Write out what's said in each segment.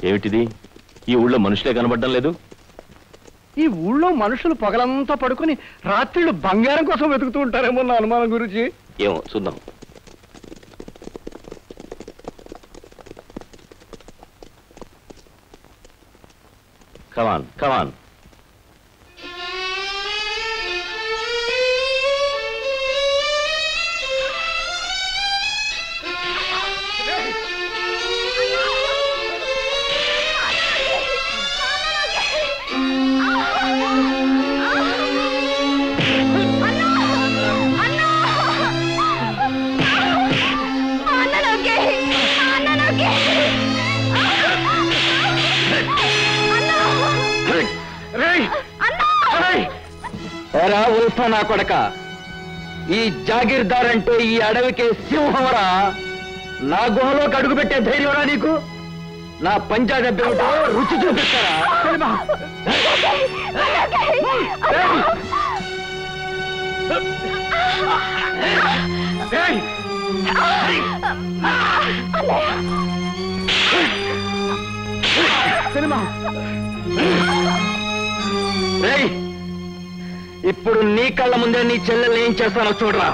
ఏమిటిది? ఈ ఊళ్ళో మనుషులే కనబడడం లేదు. ఈ ఊళ్ళో మనుషులు పగలంతా పడుకుని రాత్రిళ్ళు బంగారం కోసం వెతుకుతూ ఉంటారేమో నా అనుమానం గురించి. ఏమో చూద్దాం. కమాన్ కమాన్. ఉల్ఫా నా కొడక, ఈ జాగీర్దార్ అంటే ఈ అడవికే సింహంరా. నా గుహలోకి అడుగు పెట్టే ధైర్యంరా నీకు? నా పంజా దెబ్బేమిటో రుచి చూపిస్తారా? ఇప్పుడు నీ కళ్ళ ముందే నీ చెల్లెల్ని ఏం చేస్తానో చూడరా.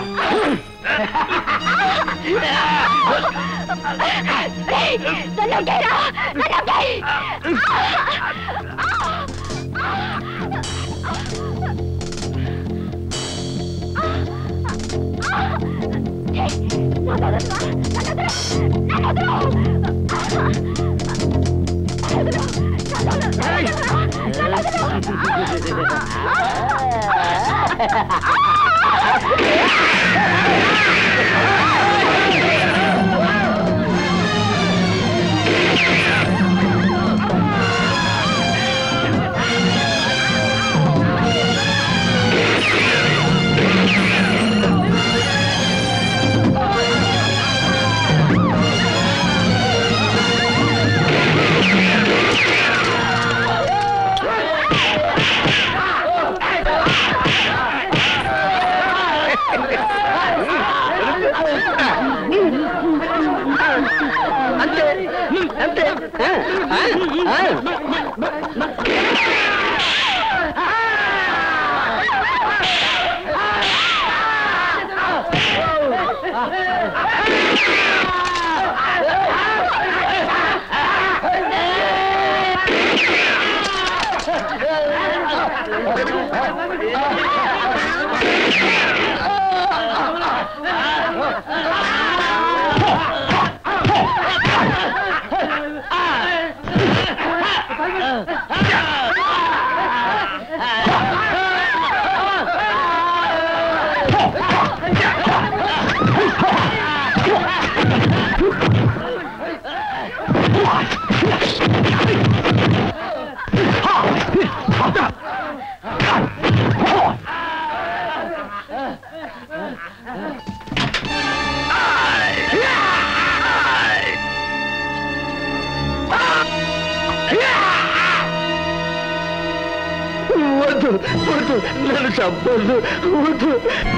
నన్ను చంపొద్దు, వద్దు.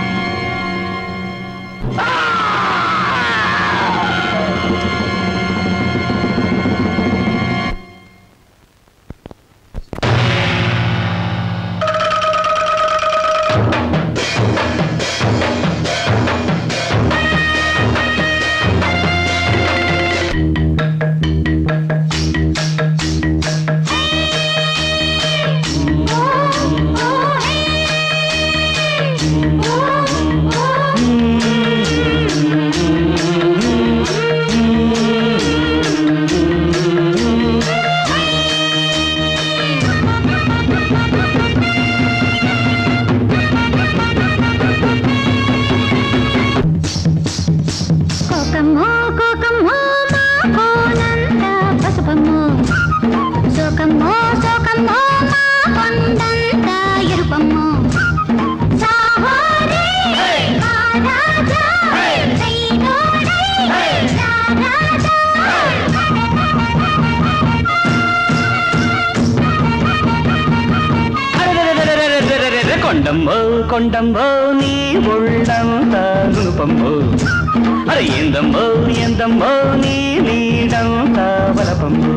కొండమ్మో నీ ఒళ్ళంతా గునుపమ్మో, అరే ఎందమ్మో ఎందమ్మో నీ నీడంతా వలప బలపంబు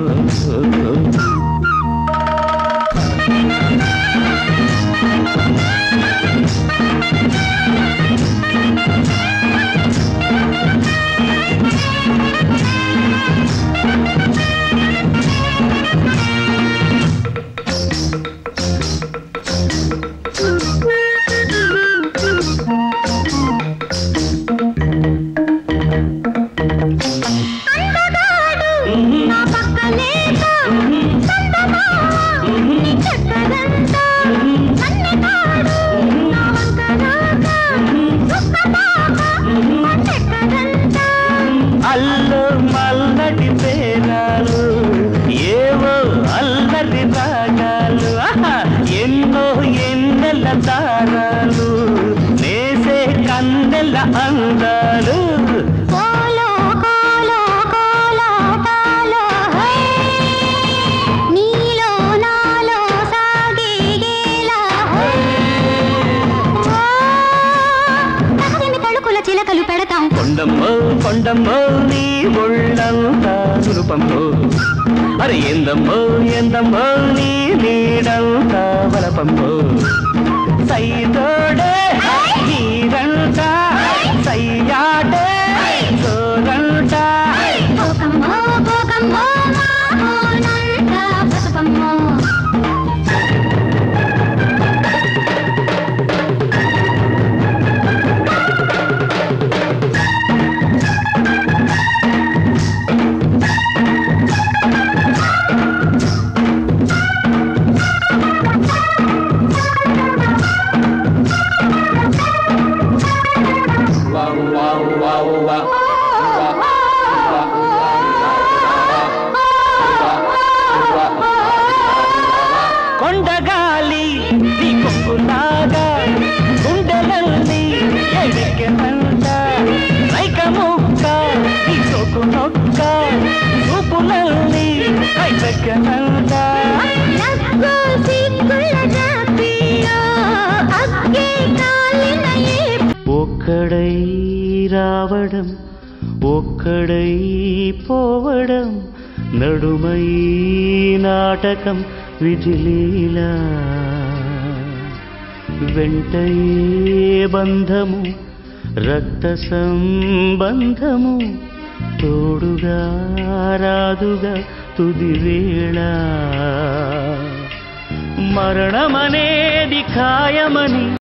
అందాలు కోలో కోలో కోలాటాలో నీలో నాలో సాగేలా తగిమి తడుకుల చిలకలు పెడతాం కొండమ్మో కొండమ్మో నీ ఒళ్ళంతా సురూపమ్మో అరే ఎందమ్మో ఎందమ్మో నీ నీడంతా బలపమ్మో సైతోడే నీరంట సయ్యాడే సోరంట పోకమ్మో పోకమ్మో మానంట పసుపమ్మో కొండగాలి నీ కొంగులాగా గుండెలల్ని ఎడికెనంట రైక ముక్క నీ సోకు నొక్క చూపులల్ని కైపెక్కెనంట ఒక్కడై రావడం ఒక్కడై పోవడం నడుమై నాటకం విజిలీలా వెంటయే బంధము రక్త సంబంధము తోడుగా రాదుగా తుదివేళ మరణమనేది ఖాయమని